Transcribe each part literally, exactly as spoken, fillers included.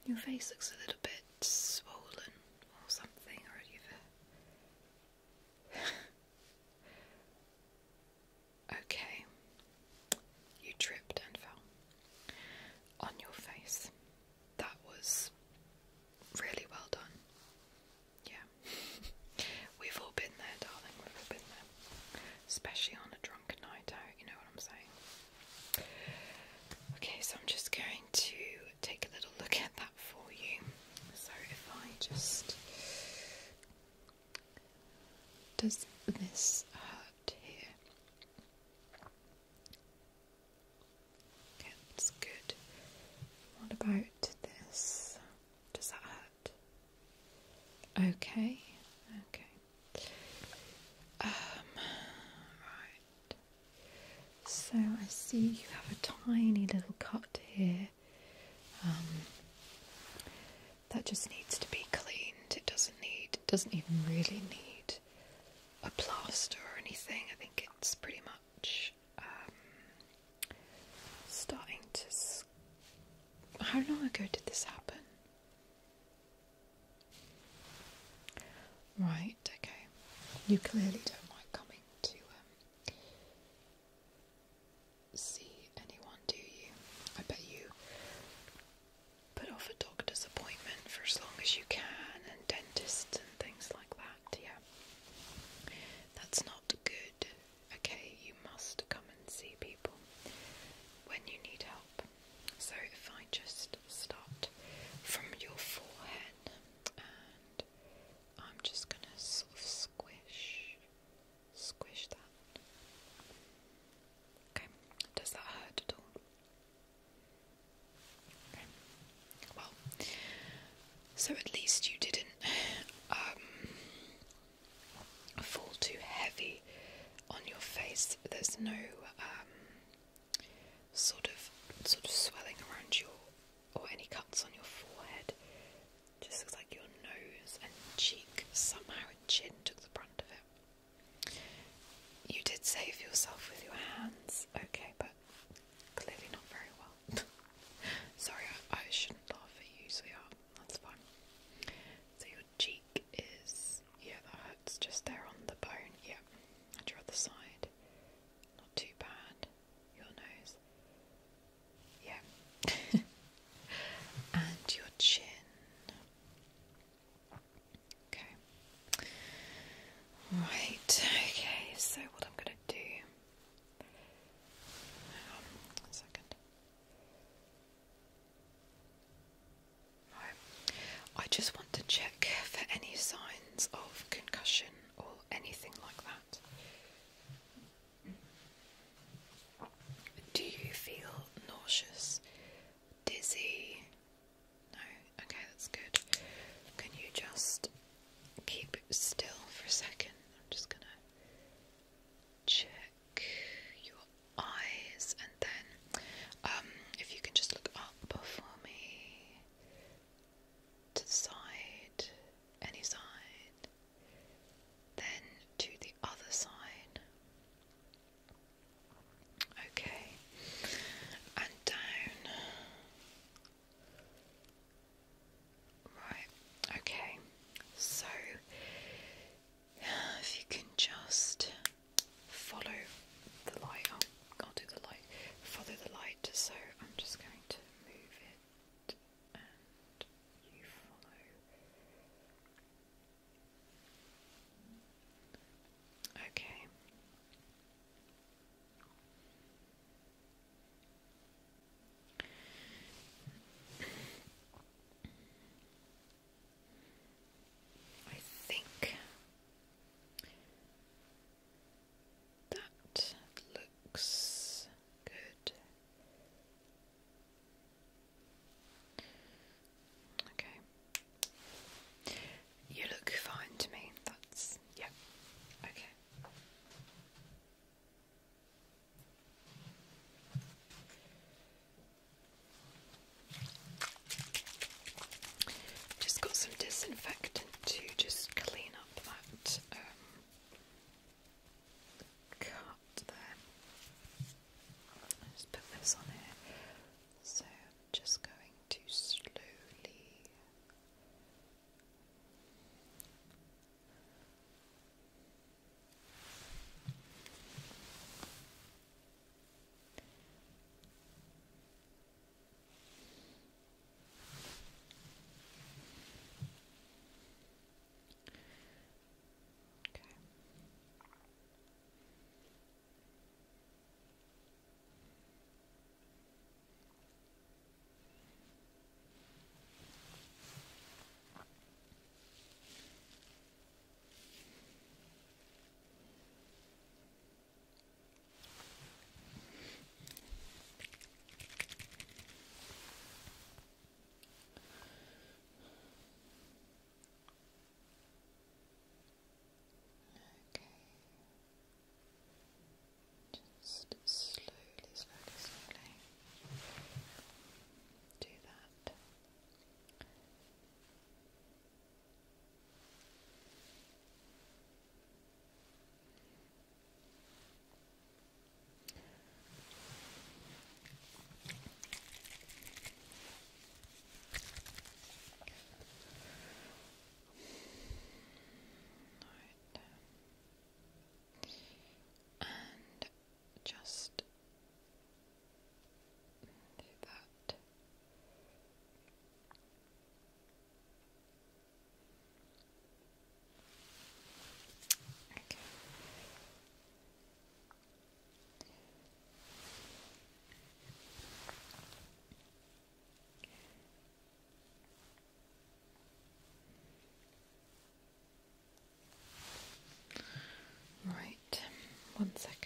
Your face looks a little bit swollen or something, or you've... Okay. You tripped and fell on your face. That was really well done. Yeah. We've all been there, darling. We've all been there. Especially on a drunken night out, you know what I'm saying? Okay, so I'm just going to take a little look at that for you. So if I just... Does this hurt here? Okay, that's good. What about this? Does that hurt? Okay, okay. Um, right. So I see you have a tiny little cut here. Um, that just needs to be cleaned. It doesn't need, it doesn't even really need a plaster or anything. I think it's pretty much um, starting to... S How long ago did this happen? Right, okay. You clearly don't like coming to um, see anyone, do you? I bet you put off a doctor's appointment for as long as you can, and dentists and things like that, yeah. That's not good. Okay, you must come and see people when you need help. So if I just start from your forehead, and I'm just gonna sort of squish, squish that. Okay, does that hurt at all? Okay. Well, so at least you didn't um, fall too heavy on your face. There's no um, sort of sort of swelling around your, or any cuts on your forehead. Just looks like your nose and cheek somehow, and chin took the brunt of it. You did save yourself with your hands, okay, but clearly not very well. Sorry, I, I shouldn't laugh at you, sweetheart. That's fine. So your cheek is, yeah, that hurts just there on the bone. Yeah, and your other side, not too bad. Your nose, yeah, and your chin. Okay. Right. Okay. So what I'm gonna do? Hang on one second. Right. I just want to check for any signs of concussion or anything like that. Do you feel nauseous, dizzy? No? Okay, that's good. Can you just keep still for a second? I'm just gonna check your eyes, and then um, if you can just look up for me, to the side, any side, then to the other One second.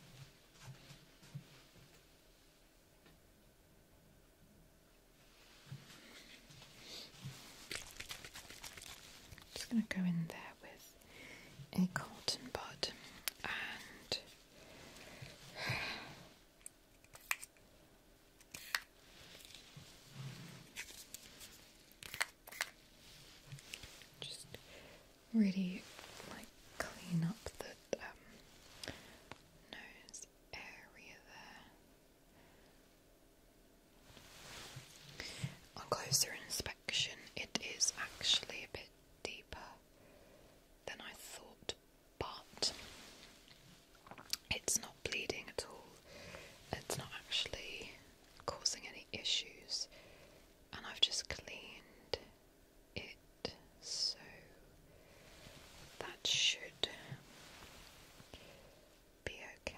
Just going to go in there with a cotton bud and just really like clean up the um, nose area there. On closer inspection, it is actually a bit deeper than I thought, but it's not bleeding at all. It's not actually causing any issues, and I've just cleaned it, so that should be okay.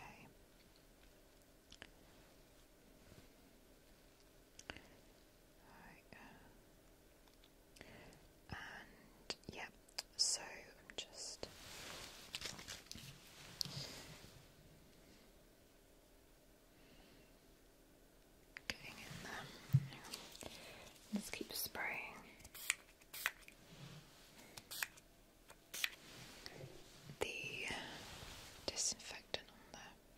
Right. And yeah, so I'm just getting in there. Hang on. Let's keep spraying. The disinfectant on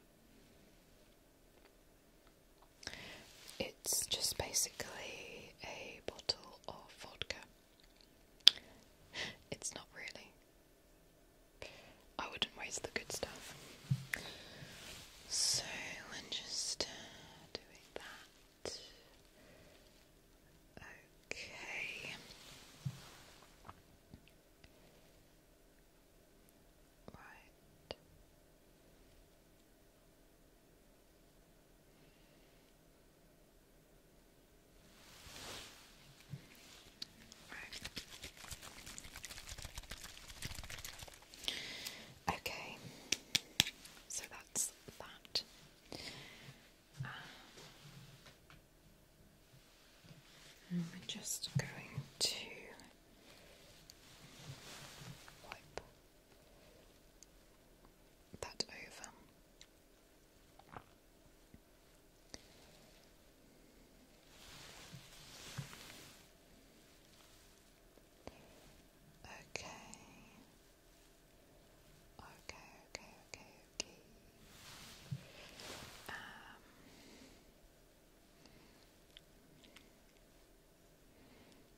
there. It's just basically a bottle of vodka. It's not really. I wouldn't waste the good stuff. So we're just doing that. Okay. Right. Right. Okay. So that's that. Um, and we're just going to wipe that over. Okay. Okay, okay, okay, okay. Um,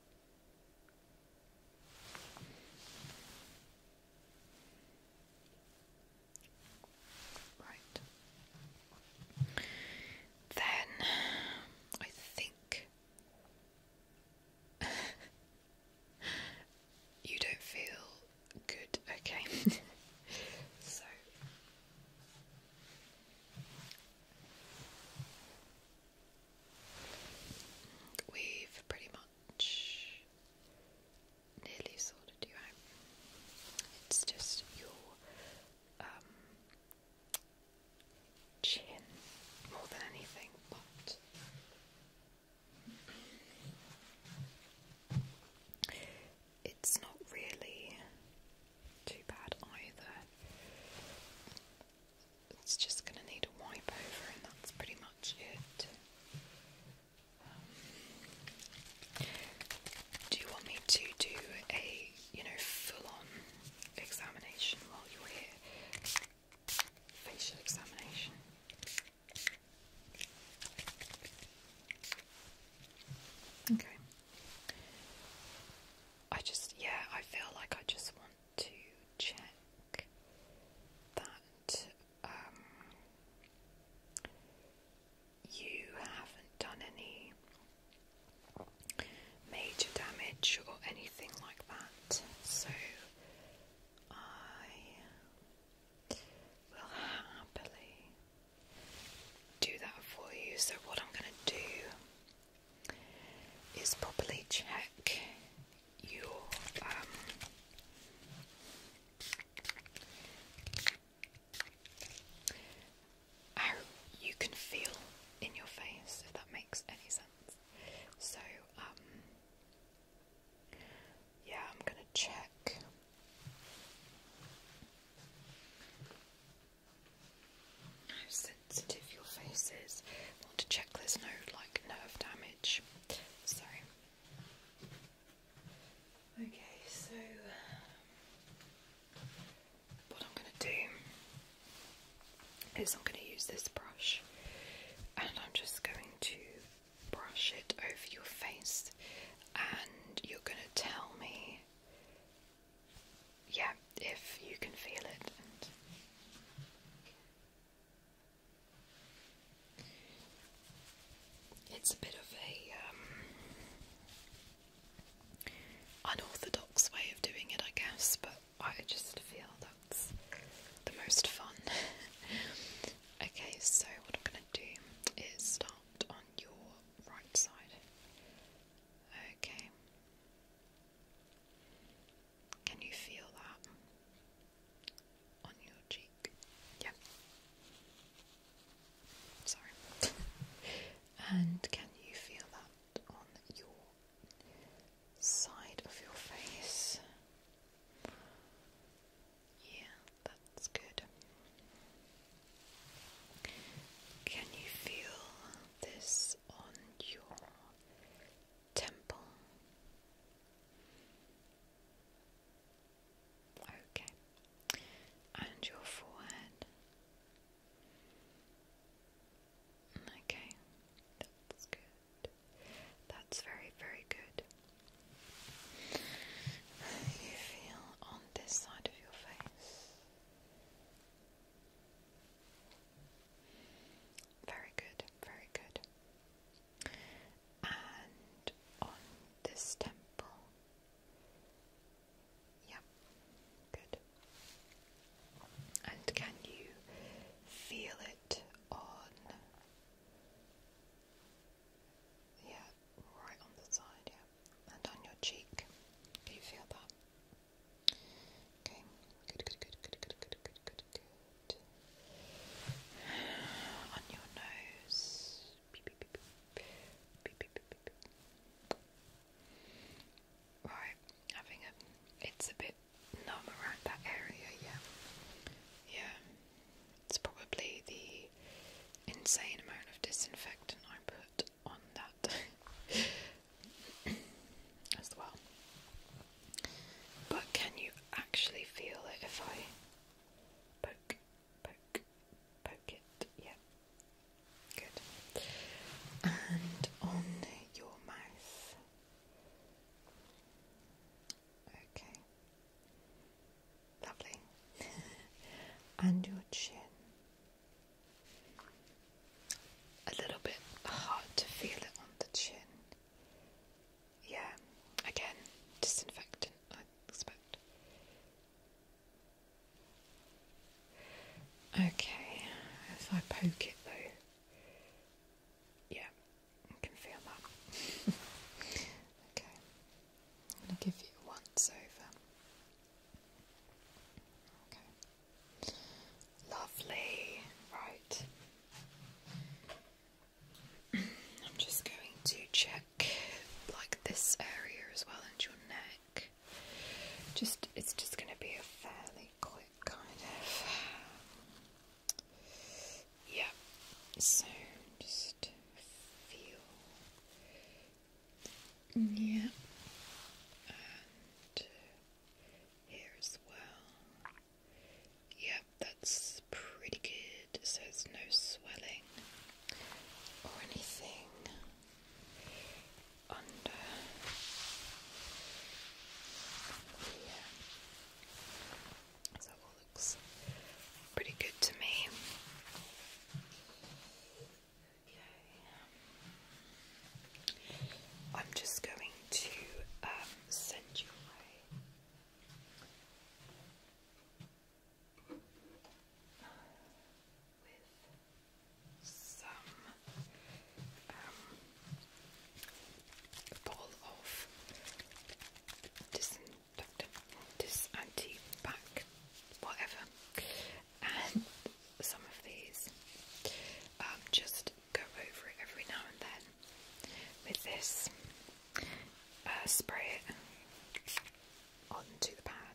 is I'm going to use this brush, and I'm just going to brush it over your face, and you're going to tell me, yeah, if you can feel it. And it's a bit of a um, unorthodox way of doing it, I guess, but I just feel that's the most fun. Okay, so what I'm going to do is start on your right side. Okay. Can you feel that on your cheek? Yeah. Sorry. And can you feel that on your side of your face? Yeah, that's good. Can you feel this on your temple? Okay. And your forehead? Okay, that's good. That's very, very good. You feel on this side of your face? Very good, very good. And on this temple? Yep, good. And can you feel it on, yeah, right on the side, yeah, and on your cheek? Can you feel that? Okay, good, good, good, good, good, good, good, good, good. On your nose. Beep, beep, beep, beep. Beep, beep, beep, beep, beep. Right, having a, it's a bit numb around that area, yeah. Yeah, it's probably the insane amount of disinfectant I put on that as well. But can you actually feel it if I poke, poke, poke it? Yeah, good. And on your mouth? Okay, lovely. And your chin? A little bit hard to feel it on the chin. Yeah, again, disinfectant, I expect. Okay, if I poke it though, yeah, I can feel that. Okay, I'm going to give you a once over. Okay, lovely, right. I'm just going to check like this area as well, and your neck. Just, it's just going to be a fairly quick kind of, yeah. So just feel, yeah, and here as well. Yep, that's pretty good. So there's no swelling or anything under. Yeah. So it all looks pretty good to me. Okay. I'm just going to um, send you away with some um, bottle of disinfectant, dis anti-bac, whatever, and some of these. Um, just go over it every now and then with this. Uh, spray it onto the pad.